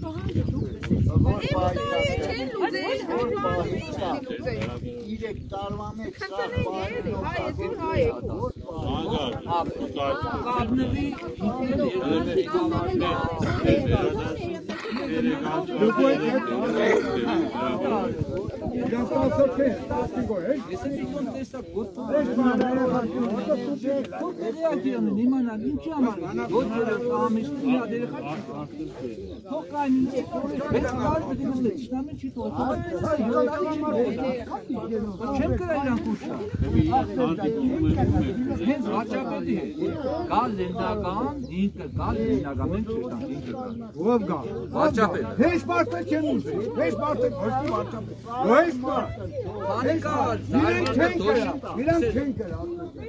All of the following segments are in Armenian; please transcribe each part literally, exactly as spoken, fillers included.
Իրեք տարվա մեկ Չեմ կրայլան կուշա Հենց վաճապետի Կալ լեննական, ինքը կալ լեննական Մենք չետանք ինքը կալ Ով կալ Վաճապետ Հեշ մարդը չեն ուզի Հեշ մարդը ոչի վաճապետ Հեշ մարդ Բանի կալ Իրանք չեն կրա Իրանք չեն կրա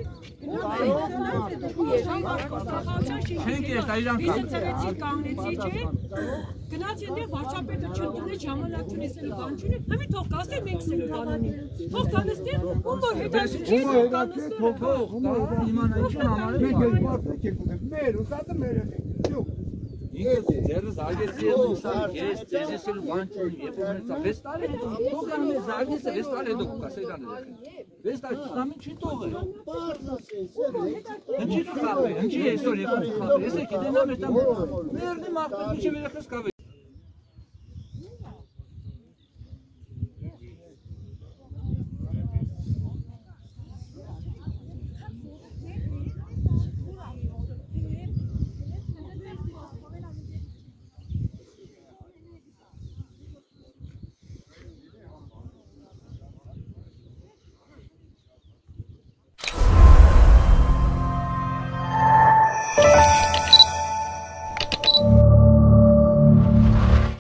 Չեն կեշտ իրանք կալ Իսեցավեցի կանգնեցի չէ Գնաց ենտեղ վարչապետը չընդունեց ժամանակ չունեցելու բան չունի, հիմի թող կասեր մենք սել կանոնի։ Թող կանստի, ում որ հետաքրքիր չի, թող կանստի։ Թող իմանա ինչու համարել Մենք էլ մարդը չենք ուզում, մեր ուսատը մեր է։ Ինքը ձերս ագեցի է ուսան, ես ձեզեսել բան չունի, երբ որ մերցա վեց տարի հետո, թող կան մեզ ագեցը վեց տարի հետո կասեր անել։ Վեց տարի չտամին չի թող է։ Հնչի դու խաղ է, հնչի այսօր եկում խաղ է, ես է կետենա մեր տամ, մերնի մաղթը միջի վերախս կավ է